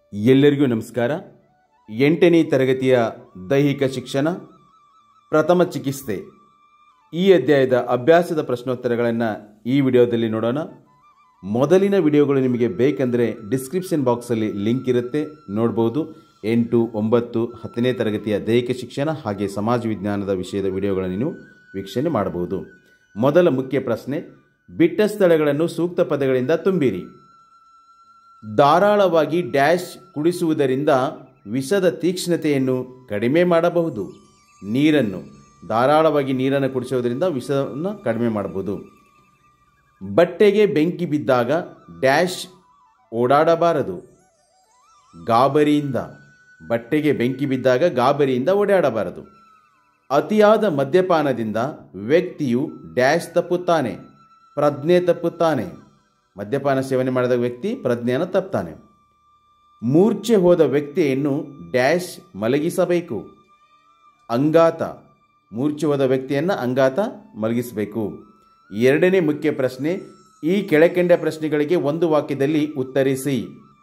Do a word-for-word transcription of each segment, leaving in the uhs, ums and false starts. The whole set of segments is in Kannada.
ಎಲ್ಲರಿಗೂ ನಮಸ್ಕಾರ. ಎಂಟನೇ ತರಗತಿಯ ದೈಹಿಕ ಶಿಕ್ಷಣ ಪ್ರಥಮ ಚಿಕಿತ್ಸೆ ಈ ಅಧ್ಯಾಯದ ಅಭ್ಯಾಸದ ಪ್ರಶ್ನೋತ್ತರಗಳನ್ನು ಈ ವಿಡಿಯೋದಲ್ಲಿ ನೋಡೋಣ. ಮೊದಲಿನ ವಿಡಿಯೋಗಳು ನಿಮಗೆ ಬೇಕೆಂದರೆ ಡಿಸ್ಕ್ರಿಪ್ಷನ್ ಬಾಕ್ಸಲ್ಲಿ ಲಿಂಕ್ ಇರುತ್ತೆ, ನೋಡ್ಬೋದು. ಎಂಟು ಒಂಬತ್ತು ಹತ್ತನೇ ತರಗತಿಯ ದೈಹಿಕ ಶಿಕ್ಷಣ ಹಾಗೆ ಸಮಾಜ ವಿಜ್ಞಾನದ ವಿಷಯದ ವಿಡಿಯೋಗಳನ್ನು ನೀವು ವೀಕ್ಷಣೆ ಮಾಡಬಹುದು. ಮೊದಲ ಮುಖ್ಯ ಪ್ರಶ್ನೆ, ಬಿಟ್ಟ ಸ್ಥಳಗಳನ್ನು ಸೂಕ್ತ ಪದಗಳಿಂದ ತುಂಬಿರಿ. ಧಾರಾಳವಾಗಿ ಡ್ಯಾಶ್ ಕುಡಿಸುವುದರಿಂದ ವಿಷದ ತೀಕ್ಷ್ಣತೆಯನ್ನು ಕಡಿಮೆ ಮಾಡಬಹುದು. ನೀರನ್ನು ಧಾರಾಳವಾಗಿ ನೀರನ್ನು ಕುಡಿಸುವುದರಿಂದ ವಿಷವನ್ನು ಕಡಿಮೆ ಮಾಡಬಹುದು. ಬಟ್ಟೆಗೆ ಬೆಂಕಿ ಬಿದ್ದಾಗ ಡ್ಯಾಶ್ ಓಡಾಡಬಾರದು. ಗಾಬರಿಯಿಂದ ಬಟ್ಟೆಗೆ ಬೆಂಕಿ ಬಿದ್ದಾಗ ಗಾಬರಿಯಿಂದ ಓಡಾಡಬಾರದು. ಅತಿಯಾದ ಮದ್ಯಪಾನದಿಂದ ವ್ಯಕ್ತಿಯು ಡ್ಯಾಶ್ ತಪ್ಪುತ್ತಾನೆ, ಪ್ರಜ್ಞೆ ತಪ್ಪುತ್ತಾನೆ. ಮದ್ಯಪಾನ ಸೇವನೆ ಮಾಡಿದ ವ್ಯಕ್ತಿ ಪ್ರಜ್ಞೆಯನ್ನು ತಪ್ಪುತ್ತಾನೆ. ಮೂರ್ಛೆ ಹೋದ ವ್ಯಕ್ತಿಯನ್ನು ಡ್ಯಾಶ್ ಮಲಗಿಸಬೇಕು. ಅಂಗಾತ ಮೂರ್ಛೆ ಹೋದ ವ್ಯಕ್ತಿಯನ್ನು ಅಂಗಾತ ಮಲಗಿಸಬೇಕು. ಎರಡನೇ ಮುಖ್ಯ ಪ್ರಶ್ನೆ, ಈ ಕೆಳಕಂಡ ಪ್ರಶ್ನೆಗಳಿಗೆ ಒಂದು ವಾಕ್ಯದಲ್ಲಿ ಉತ್ತರಿಸಿ.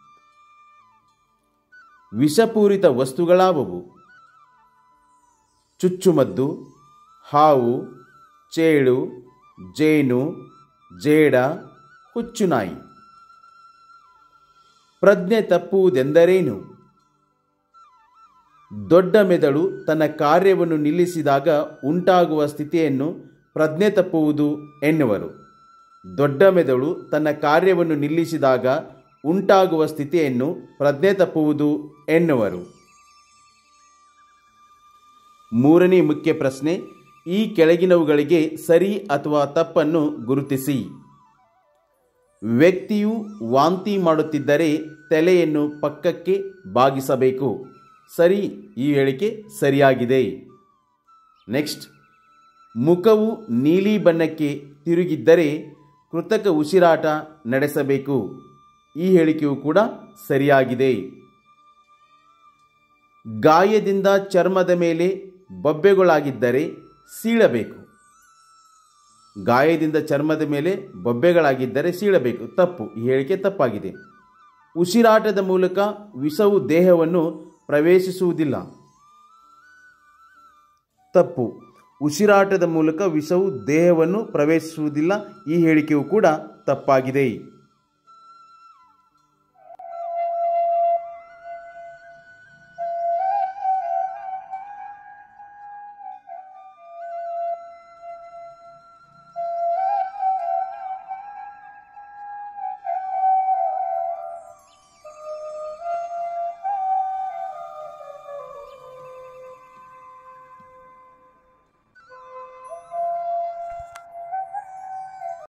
ವಿಷಪೂರಿತ ವಸ್ತುಗಳಾವುವು? ಚುಚ್ಚುಮದ್ದು, ಹಾವು, ಚೇಳು, ಜೇನು, ಜೇಡ, ಹುಚ್ಚುನಾಯಿ. ಪ್ರಜ್ಞೆ ತಪ್ಪುವುದೆಂದರೇನು? ದೊಡ್ಡ ಮೆದುಳು ತನ್ನ ಕಾರ್ಯವನ್ನು ನಿಲ್ಲಿಸಿದಾಗ ಉಂಟಾಗುವ ಸ್ಥಿತಿಯನ್ನು ಪ್ರಜ್ಞೆ ತಪ್ಪುವುದು ಎನ್ನುವರು. ದೊಡ್ಡ ಮೆದುಳು ತನ್ನ ಕಾರ್ಯವನ್ನು ನಿಲ್ಲಿಸಿದಾಗ ಉಂಟಾಗುವ ಸ್ಥಿತಿಯನ್ನು ಪ್ರಜ್ಞೆ ತಪ್ಪುವುದು ಎನ್ನುವರು. ಮೂರನೇ ಮುಖ್ಯ ಪ್ರಶ್ನೆ, ಈ ಕೆಳಗಿನವುಗಳಿಗೆ ಸರಿ ಅಥವಾ ತಪ್ಪನ್ನು ಗುರುತಿಸಿ. ವ್ಯಕ್ತಿಯು ವಾಂತಿ ಮಾಡುತ್ತಿದ್ದರೆ ತಲೆಯನ್ನು ಪಕ್ಕಕ್ಕೆ ಬಾಗಿಸಬೇಕು. ಸರಿ, ಈ ಹೇಳಿಕೆ ಸರಿಯಾಗಿದೆ. ನೆಕ್ಸ್ಟ್, ಮುಖವು ನೀಲಿ ಬಣ್ಣಕ್ಕೆ ತಿರುಗಿದ್ದರೆ ಕೃತಕ ಉಸಿರಾಟ ನಡೆಸಬೇಕು. ಈ ಹೇಳಿಕೆಯು ಕೂಡ ಸರಿಯಾಗಿದೆ. ಗಾಯದಿಂದ ಚರ್ಮದ ಮೇಲೆ ಬೊಬ್ಬೆಗಳಾಗಿದ್ದರೆ ಸೀಳಬೇಕು. ಗಾಯದಿಂದ ಚರ್ಮದ ಮೇಲೆ ಬೊಬ್ಬೆಗಳಾಗಿದ್ದರೆ ಸೀಳಬೇಕು. ತಪ್ಪು, ಈ ಹೇಳಿಕೆ ತಪ್ಪಾಗಿದೆ. ಉಸಿರಾಟದ ಮೂಲಕ ವಿಷವು ದೇಹವನ್ನು ಪ್ರವೇಶಿಸುವುದಿಲ್ಲ. ತಪ್ಪು, ಉಸಿರಾಟದ ಮೂಲಕ ವಿಷವು ದೇಹವನ್ನು ಪ್ರವೇಶಿಸುವುದಿಲ್ಲ. ಈ ಹೇಳಿಕೆಯು ಕೂಡ ತಪ್ಪಾಗಿದೆ.